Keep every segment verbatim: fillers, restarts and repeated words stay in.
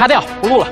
卡掉，不录了。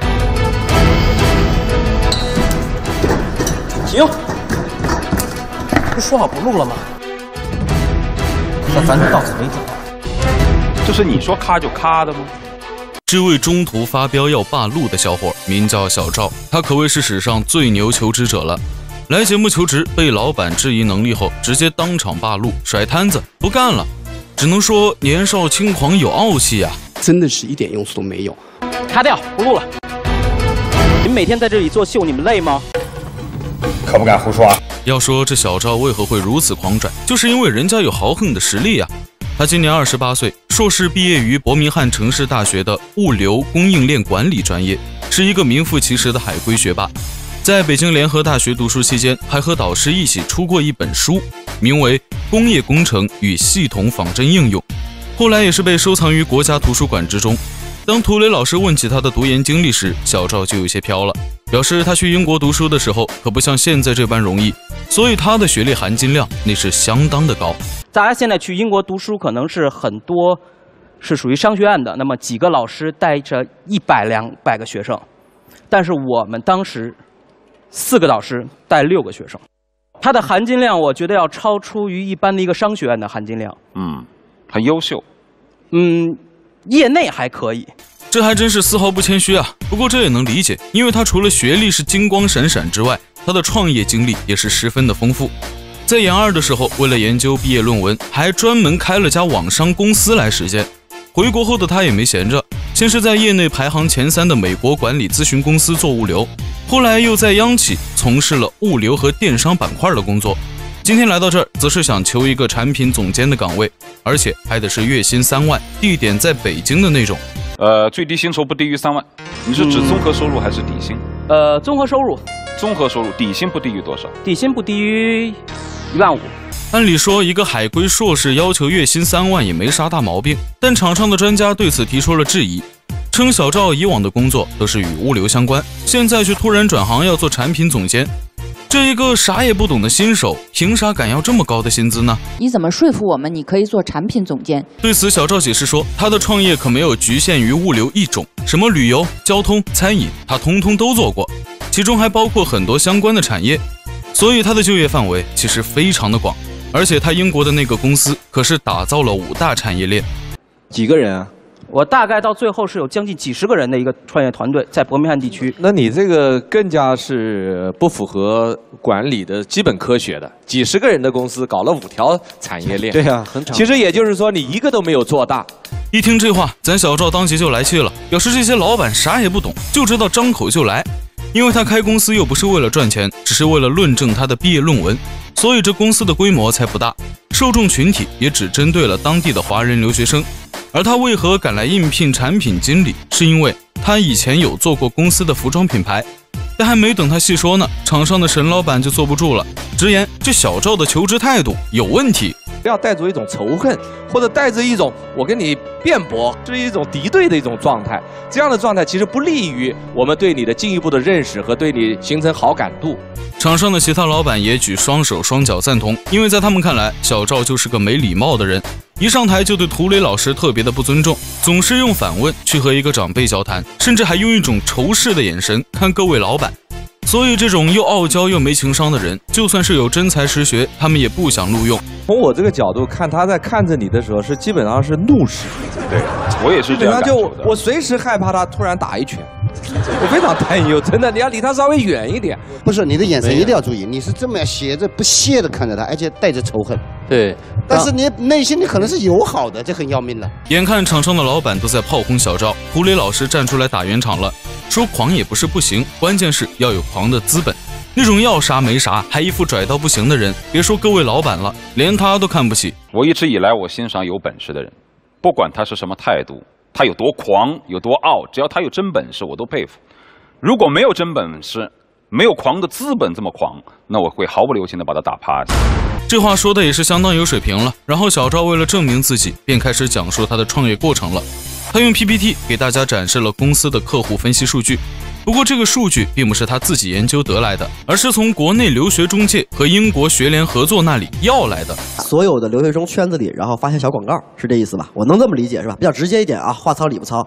停！不是说好不录了吗？那咱就到此为止了。 这是你说咔就咔的吗？ 这位中途发飙要罢录的小伙名叫小赵，他可谓是史上最牛求职者了。来节目求职，被老板质疑能力后，直接当场罢录，甩摊子不干了。只能说年少轻狂有傲气呀、啊， 真的是一点用处都没有。 卡掉，不录了。你们每天在这里做秀，你们累吗？ 可不敢胡说啊！ 要说这小赵为何会如此狂拽，就是因为人家有豪横的实力呀、啊。他今年二十八岁，硕士毕业于伯明翰城市大学的物流供应链管理专业，是一个名副其实的海归学霸。在北京联合大学读书期间，还和导师一起出过一本书，名为《工业工程与系统仿真应用》，后来也是被收藏于国家图书馆之中。当涂磊老师问起他的读研经历时，小赵就有些飘了，表示他去英国读书的时候可不像现在这般容易，所以他的学历含金量那是相当的高。 大家现在去英国读书，可能是很多是属于商学院的，那么几个老师带着一百两百个学生，但是我们当时四个导师带六个学生，它的含金量我觉得要超出于一般的一个商学院的含金量。 嗯，很优秀。 嗯，业内还可以。 这还真是丝毫不谦虚啊！不过这也能理解，因为他除了学历是金光闪闪之外，他的创业经历也是十分的丰富。在研二的时候，为了研究毕业论文，还专门开了家网商公司来实践。回国后的他也没闲着，先是在业内排行前三的美国管理咨询公司做物流，后来又在央企从事了物流和电商板块的工作。今天来到这儿，则是想求一个产品总监的岗位，而且还得是月薪三万，地点在北京的那种。 呃，最低薪酬不低于三万。你是指综合收入还是底薪？ 呃，综合收入。 综合收入，底薪不低于多少？ 底薪不低于一万五。 按理说，一个海归硕士要求月薪三万也没啥大毛病，但场上的专家对此提出了质疑，称小赵以往的工作都是与物流相关，现在却突然转行要做产品总监，这一个啥也不懂的新手，凭啥敢要这么高的薪资呢？ 你怎么说服我们你可以做产品总监？ 对此，小赵解释说，他的创业可没有局限于物流一种，什么旅游、交通、餐饮，他通通都做过，其中还包括很多相关的产业，所以他的就业范围其实非常的广。而且他英国的那个公司可是打造了五大产业链。 几个人啊？ 我大概到最后是有将近几十个人的一个创业团队在伯明翰地区。 那你这个更加是不符合管理的基本科学的。几十个人的公司搞了五条产业链， 对啊，很长。 其实也就是说，你一个都没有做大。 一听这话，咱小赵当即就来气了，表示这些老板啥也不懂，就知道张口就来。因为他开公司又不是为了赚钱，只是为了论证他的毕业论文，所以这公司的规模才不大，受众群体也只针对了当地的华人留学生。而他为何敢来应聘产品经理，是因为他以前有做过公司的服装品牌。但还没等他细说呢，场上的沈老板就坐不住了，直言这小赵的求职态度有问题， 不要带着一种仇恨，或者带着一种我跟你辩驳，是一种敌对的一种状态。这样的状态其实不利于我们对你的进一步的认识和对你形成好感度。 场上的其他老板也举双手双脚赞同，因为在他们看来，小赵就是个没礼貌的人，一上台就对涂磊老师特别的不尊重，总是用反问去和一个长辈交谈，甚至还用一种仇视的眼神看各位老板。所以这种又傲娇又没情商的人，就算是有真才实学，他们也不想录用。 从我这个角度看，他在看着你的时候是基本上是怒视。 对，我也是这样感受的。 就我随时害怕他突然打一拳，我非常担忧，真的，你要离他稍微远一点。 不是，你的眼神一定要注意，你是这么斜着不屑的看着他，而且带着仇恨。 对， 但是你内心里可能是友好的，这很要命了。 眼看场上的老板都在炮轰小赵，涂磊老师站出来打圆场了，说狂也不是不行，关键是要有狂的资本。那种要啥没啥，还一副拽到不行的人，别说各位老板了，连他都看不起。 我一直以来，我欣赏有本事的人，不管他是什么态度，他有多狂，有多傲，只要他有真本事，我都佩服。如果没有真本事，没有狂的资本这么狂，那我会毫不留情的把他打趴下。 这话说的也是相当有水平了。然后小赵为了证明自己，便开始讲述他的创业过程了。他用 P P T 给大家展示了公司的客户分析数据。不过这个数据并不是他自己研究得来的，而是从国内留学中介和英国学联合作那里要来的。 所有的留学生圈子里，然后发现小广告，是这意思吧？我能这么理解是吧？比较直接一点啊，话糙理不糙。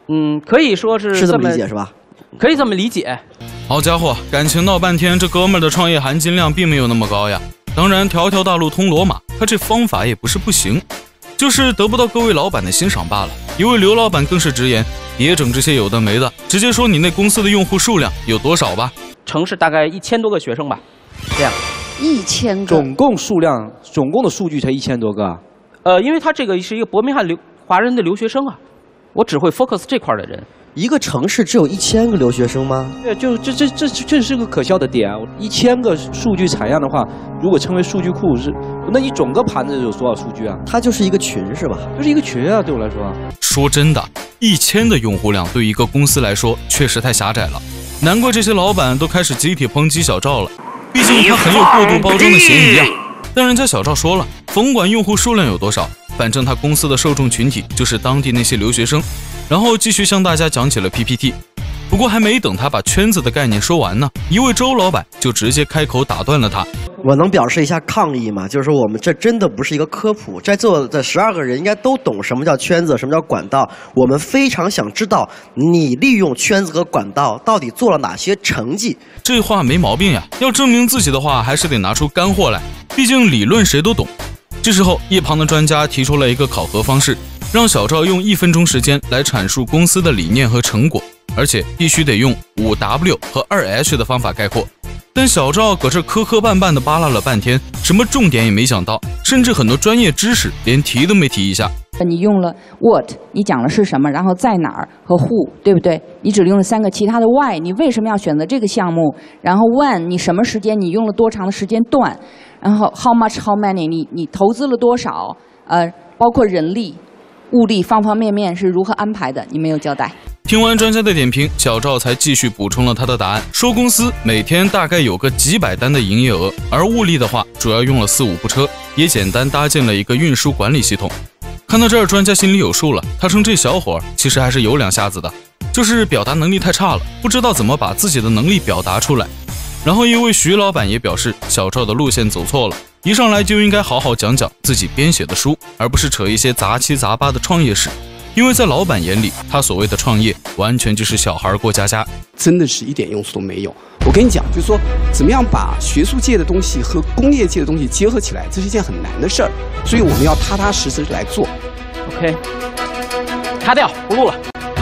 嗯，可以说是是这么理解是吧？ 可以这么理解。 好家伙，感情闹半天，这哥们儿的创业含金量并没有那么高呀。当然，条条大路通罗马，他这方法也不是不行，就是得不到各位老板的欣赏罢了。一位刘老板更是直言，别整这些有的没的，直接说你那公司的用户数量有多少吧。 城市大概一千多个学生吧，这样。 一千个， 总共数量，总共的数据才一千多个啊。 呃，因为他这个是一个伯明翰留华人的留学生啊，我只会 focus 这块的人。 一个城市只有一千个留学生吗？ 对，就这这这这是个可笑的点啊！一千个数据采样的话，如果称为数据库是，那你整个盘子有多少数据啊？ 它就是一个群是吧？ 就是一个群啊，对我来说。 说真的，一千的用户量对一个公司来说确实太狭窄了，难怪这些老板都开始集体抨击小赵了。毕竟他很有过度包装的嫌疑啊。但人家小赵说了，甭管用户数量有多少，反正他公司的受众群体就是当地那些留学生。然后继续向大家讲起了 P P T， 不过还没等他把圈子的概念说完呢，一位周老板就直接开口打断了他。 我能表示一下抗议吗？就是说我们这真的不是一个科普，在座的十二个人应该都懂什么叫圈子，什么叫管道。我们非常想知道你利用圈子和管道到底做了哪些成绩。 这话没毛病呀，要证明自己的话，还是得拿出干货来，毕竟理论谁都懂。这时候，一旁的专家提出了一个考核方式，让小赵用一分钟时间来阐述公司的理念和成果，而且必须得用五 W 和二 H 的方法概括。但小赵搁这磕磕绊绊的扒拉了半天，什么重点也没讲到，甚至很多专业知识连提都没提一下。 你用了 what， 你讲的是什么，然后在哪儿和 who， 对不对？你只用了三个，其他的 why， 你为什么要选择这个项目？然后 when， 你什么时间？你用了多长的时间段？然后 how much how many， 你你投资了多少？呃，包括人力、物力方方面面是如何安排的，你没有交代。 听完专家的点评，小赵才继续补充了他的答案，说公司每天大概有个几百单的营业额，而物力的话主要用了四五部车，也简单搭建了一个运输管理系统。看到这儿，专家心里有数了，他称这小伙其实还是有两下子的，就是表达能力太差了，不知道怎么把自己的能力表达出来。然后一位徐老板也表示，小赵的路线走错了，一上来就应该好好讲讲自己编写的书，而不是扯一些杂七杂八的创业史。因为在老板眼里，他所谓的创业完全就是小孩过家家， 真的是一点用处都没有。我跟你讲，就是说怎么样把学术界的东西和工业界的东西结合起来，这是一件很难的事儿，所以我们要踏踏实实来做。 OK， 卡掉，不录了。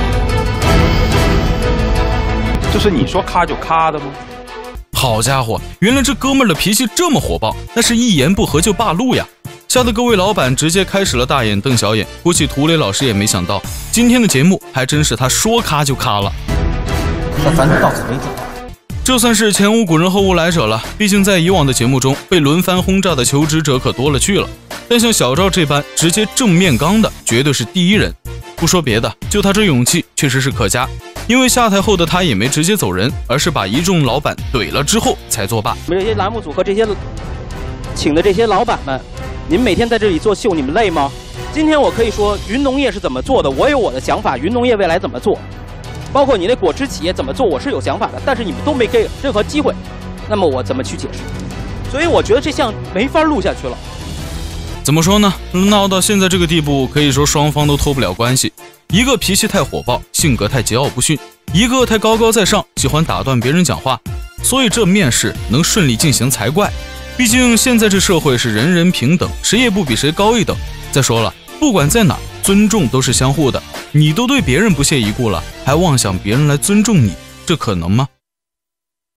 这是你说咔就咔的吗？ 好家伙，原来这哥们儿的脾气这么火爆，那是一言不合就罢录呀！吓得各位老板直接开始了大眼瞪小眼。估计涂磊老师也没想到，今天的节目还真是他说咔就咔了。 那咱就到此为止吧。 这算是前无古人后无来者了。毕竟在以往的节目中，被轮番轰炸的求职者可多了去了。但像小赵这般直接正面刚的，绝对是第一人。不说别的，就他这勇气确实是可嘉。因为下台后的他也没直接走人，而是把一众老板怼了之后才作罢。 我们这些栏目组和这些请的这些老板们，您每天在这里做秀，你们累吗？今天我可以说云农业是怎么做的，我有我的想法，云农业未来怎么做，包括你那果汁企业怎么做，我是有想法的，但是你们都没给任何机会，那么我怎么去解释？所以我觉得这项没法录下去了。 怎么说呢？闹到现在这个地步，可以说双方都脱不了关系。一个脾气太火爆，性格太桀骜不驯；一个太高高在上，喜欢打断别人讲话。所以这面试能顺利进行才怪。毕竟现在这社会是人人平等，谁也不比谁高一等。再说了，不管在哪，尊重都是相互的。你都对别人不屑一顾了，还妄想别人来尊重你，这可能吗？